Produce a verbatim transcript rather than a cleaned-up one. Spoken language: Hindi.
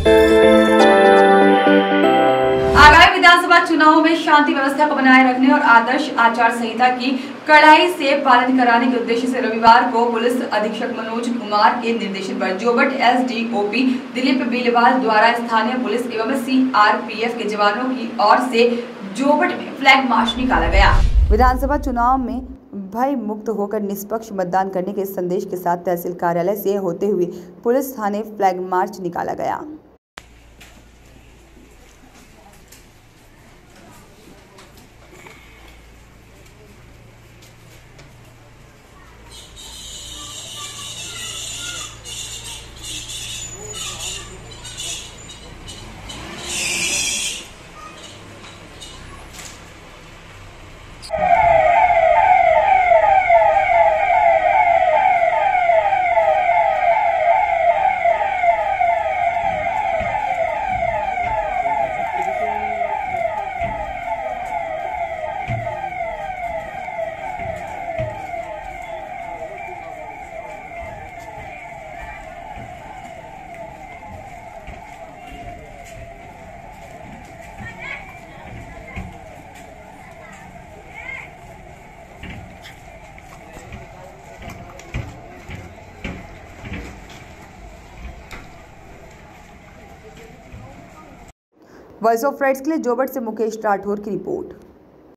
आगामी विधानसभा चुनाव में शांति व्यवस्था को बनाए रखने और आदर्श आचार संहिता की कड़ाई से पालन कराने के उद्देश्य से रविवार को पुलिस अधीक्षक मनोज कुमार के निर्देशन पर जोबट एसडीओपी दिलीप बीलवाल द्वारा स्थानीय पुलिस एवं सीआरपीएफ के जवानों की ओर से जोबट में फ्लैग मार्च निकाला गया। विधानसभा चुनाव में भय मुक्त होकर निष्पक्ष मतदान करने के संदेश के साथ तहसील कार्यालय से होते हुए पुलिस थाने फ्लैग मार्च निकाला गया। वॉइस ऑफ राइट्स के लिए जोबट से मुकेश राठौर की रिपोर्ट।